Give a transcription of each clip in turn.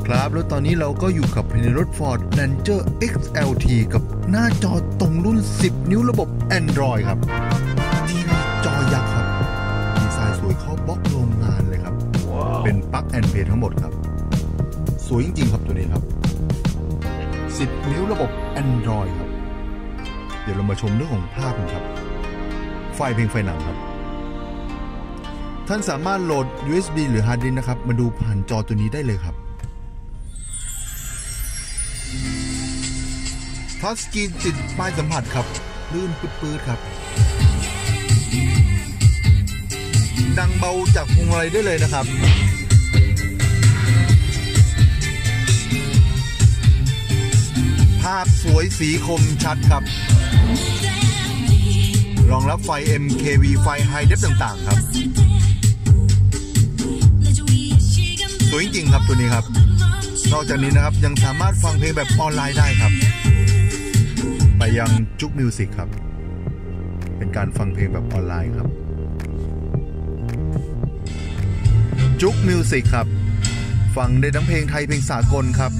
ครับแล้วตอนนี้เราก็อยู่กับภายในรถ Ford Ranger XLT กับหน้าจอตรงรุ่น10 นิ้วระบบ Android ครับทีวีจอยักษ์ครับดีไซน์สวยเข้าบล็อกโรงงานเลยครับ เป็นปลั๊กแอนด์เพลย์ทั้งหมดครับสวยจริงๆครับตัวนี้ครับ10 นิ้วระบบ Android ครับเดี๋ยวเรามาชมเรื่องของภาพกันครับไฟล์เพลงไฟหนังครับท่านสามารถโหลด USB หรือ Hard Disk นะครับมาดูผ่านจอตัวนี้ได้เลยครับทัชสกรีนติดป้ายสัมผัสครับลื่นปื๊ดๆครับดังเบาจากพวงมาลัยได้เลยนะครับภาพสวยสีคมชัดครับรองรับไฟ MKV ไฟ High Def ต่างๆครับสวยจริงๆครับตัวนี้ครับนอกจากนี้นะครับยังสามารถฟังเพลงแบบออนไลน์ได้ครับไปยังจุ๊กมิวสิกครับเป็นการฟังเพลงแบบออนไลน์ครับจุ๊กมิวสิกครับฟังได้ทั้งเพลงไทยเพลงสากลครับ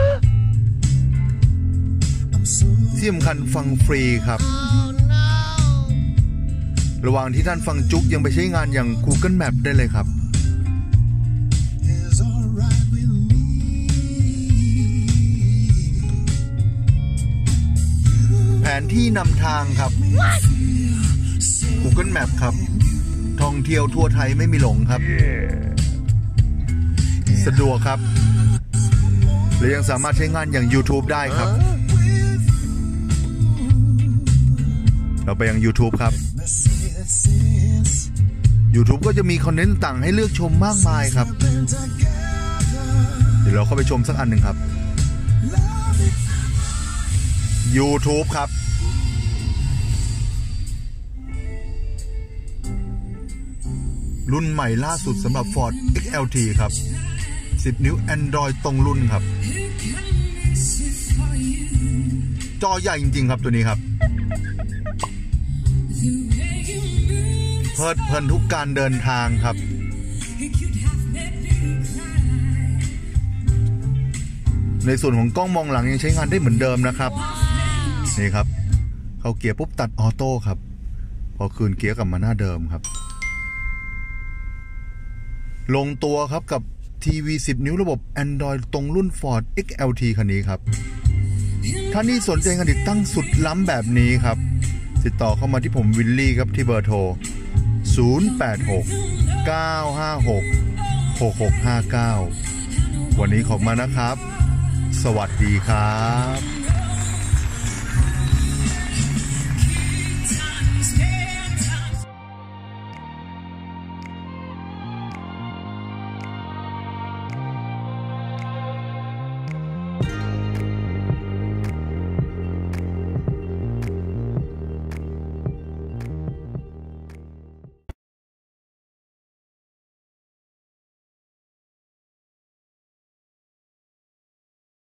ที่สำคัญฟังฟรีครับระหว่างที่ท่านฟังจุ๊กยังไปใช้งานอย่าง Google Map ได้เลยครับแผนที่นำทางครับ Google Map ครับท่องเที่ยวทั่วไทยไม่มีหลงครับ สะดวกครับและยังสามารถใช้งานอย่าง YouTube ได้ครับเราไปยัง YouTube ครับ YouTube ก็จะมีคอนเทนต์ต่างให้เลือกชมมากมายครับเดี๋ยวเราเข้าไปชมสักอันหนึ่งครับ YouTube ครับรุ่นใหม่ล่าสุดสำหรับ Ford XLT ครับ10 นิ้ว Android ตรงรุ่นครับจอใหญ่จริงๆครับตัวนี้ครับเพลิดเพลินทุกการเดินทางครับในส่วนของกล้องมองหลังยังใช้งานได้เหมือนเดิมนะครับนี่ครับเข้าเกียร์ปุ๊บตัดออโต้ครับพอคืนเกียร์กลับมาหน้าเดิมครับลงตัวครับกับทีวี10 นิ้วระบบ Android ตรงรุ่น Ford XLT คันนี้ครับท่านที่สนใจการติดตั้งสุดล้ำแบบนี้ครับติดต่อเข้ามาที่ผมวิลลี่ครับที่เบอร์โทร086 956 6659วันนี้ขอบคุณมากนะครับสวัสดีครับ